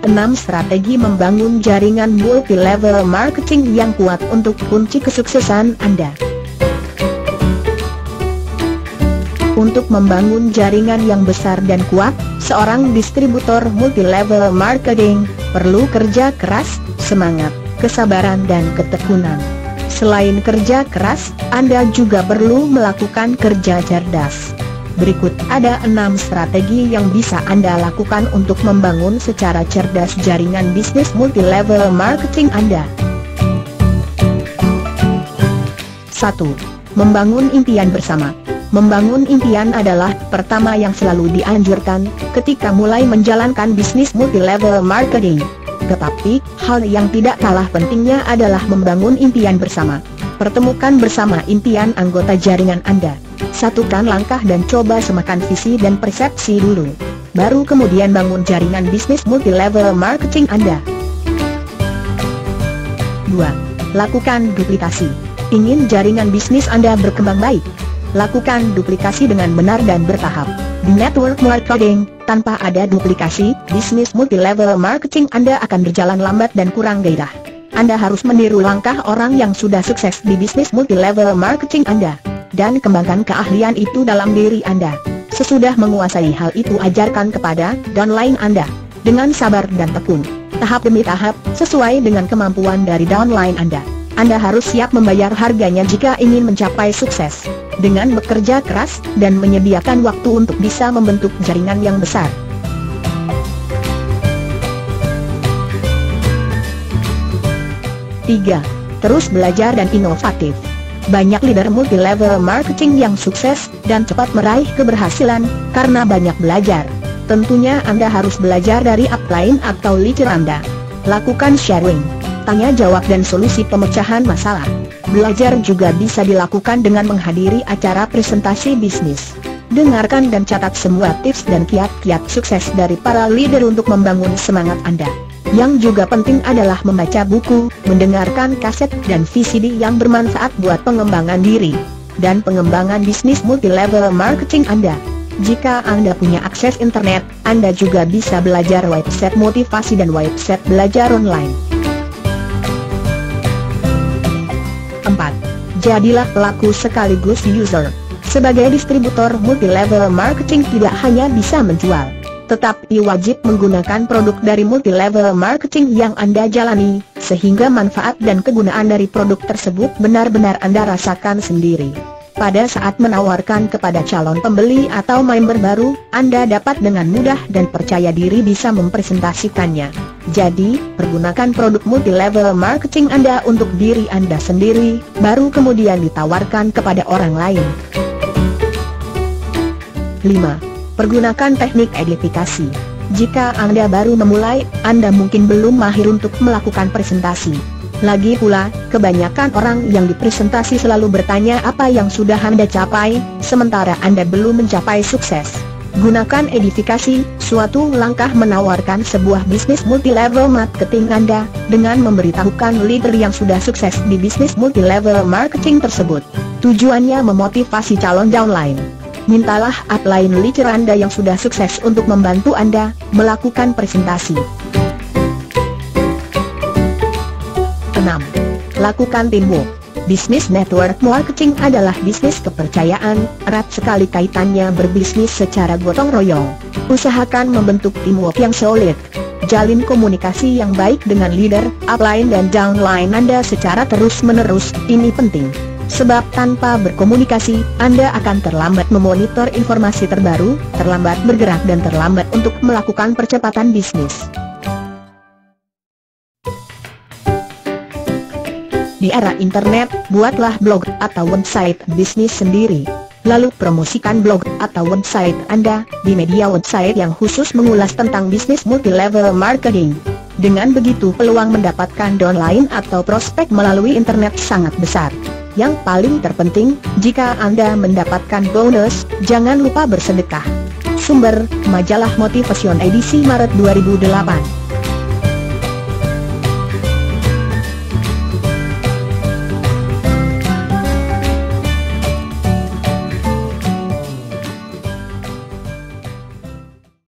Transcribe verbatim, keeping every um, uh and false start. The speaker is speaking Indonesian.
enam Strategi membangun jaringan multi-level marketing yang kuat untuk kunci kesuksesan Anda. Untuk membangun jaringan yang besar dan kuat, seorang distributor multi-level marketing perlu kerja keras, semangat, kesabaran dan ketekunan. Selain kerja keras, Anda juga perlu melakukan kerja cerdas. Berikut ada enam strategi yang bisa Anda lakukan untuk membangun secara cerdas jaringan bisnis multi-level marketing Anda. satu. Membangun impian bersama. Membangun impian adalah pertama yang selalu dianjurkan ketika mulai menjalankan bisnis multi-level marketing. Tetapi, hal yang tidak kalah pentingnya adalah membangun impian bersama. Pertemukan bersama impian anggota jaringan Anda. Satukan langkah dan coba samakan visi dan persepsi dulu. Baru kemudian bangun jaringan bisnis multi-level marketing Anda. dua. Lakukan duplikasi. Ingin jaringan bisnis Anda berkembang baik? Lakukan duplikasi dengan benar dan bertahap. Di network marketing, tanpa ada duplikasi, bisnis multi-level marketing Anda akan berjalan lambat dan kurang gairah. Anda harus meniru langkah orang yang sudah sukses di bisnis multi-level marketing Anda, dan kembangkan keahlian itu dalam diri Anda. Sesudah menguasai hal itu, ajarkan kepada downline Anda dengan sabar dan tekun, tahap demi tahap, sesuai dengan kemampuan dari downline Anda. Anda harus siap membayar harganya jika ingin mencapai sukses, dengan bekerja keras dan menyediakan waktu untuk bisa membentuk jaringan yang besar. tiga. Terus belajar dan inovatif. Banyak leader multi-level marketing yang sukses dan cepat meraih keberhasilan karena banyak belajar. Tentunya Anda harus belajar dari upline atau leader Anda. Lakukan sharing, tanya jawab dan solusi pemecahan masalah. Belajar juga bisa dilakukan dengan menghadiri acara presentasi bisnis. Dengarkan dan catat semua tips dan kiat-kiat sukses dari para leader untuk membangun semangat Anda. Yang juga penting adalah membaca buku, mendengarkan kaset dan V C D yang bermanfaat buat pengembangan diri dan pengembangan bisnis multi-level marketing Anda. Jika Anda punya akses internet, Anda juga bisa belajar website motivasi dan website belajar online. empat. Jadilah pelaku sekaligus user. Sebagai distributor multi-level marketing tidak hanya bisa menjual, tetapi wajib menggunakan produk dari multi-level marketing yang Anda jalani, sehingga manfaat dan kegunaan dari produk tersebut benar-benar Anda rasakan sendiri. Pada saat menawarkan kepada calon pembeli atau member baru, Anda dapat dengan mudah dan percaya diri bisa mempresentasikannya. Jadi, pergunakan produk multi-level marketing Anda untuk diri Anda sendiri, baru kemudian ditawarkan kepada orang lain. lima. Pergunakan teknik edifikasi. Jika Anda baru memulai, Anda mungkin belum mahir untuk melakukan presentasi. Lagi pula, kebanyakan orang yang dipresentasi selalu bertanya apa yang sudah Anda capai, sementara Anda belum mencapai sukses. Gunakan edifikasi, suatu langkah menawarkan sebuah bisnis multi-level marketing Anda, dengan memberitahukan leader yang sudah sukses di bisnis multi-level marketing tersebut. Tujuannya memotivasi calon downline. Mintalah upline leader Anda yang sudah sukses untuk membantu Anda melakukan presentasi. enam. Lakukan teamwork. Bisnis network marketing adalah bisnis kepercayaan, erat sekali kaitannya berbisnis secara gotong royong. Usahakan membentuk teamwork yang solid. Jalin komunikasi yang baik dengan leader, upline dan downline Anda secara terus-menerus, ini penting. Sebab tanpa berkomunikasi, Anda akan terlambat memonitor informasi terbaru, terlambat bergerak dan terlambat untuk melakukan percepatan bisnis. Di era internet, buatlah blog atau website bisnis sendiri. Lalu promosikan blog atau website Anda di media website yang khusus mengulas tentang bisnis multi-level marketing. Dengan begitu peluang mendapatkan downline atau prospek melalui internet sangat besar. Yang paling terpenting, jika Anda mendapatkan bonus, jangan lupa bersedekah. Sumber, Majalah Motivation edisi Maret dua ribu delapan.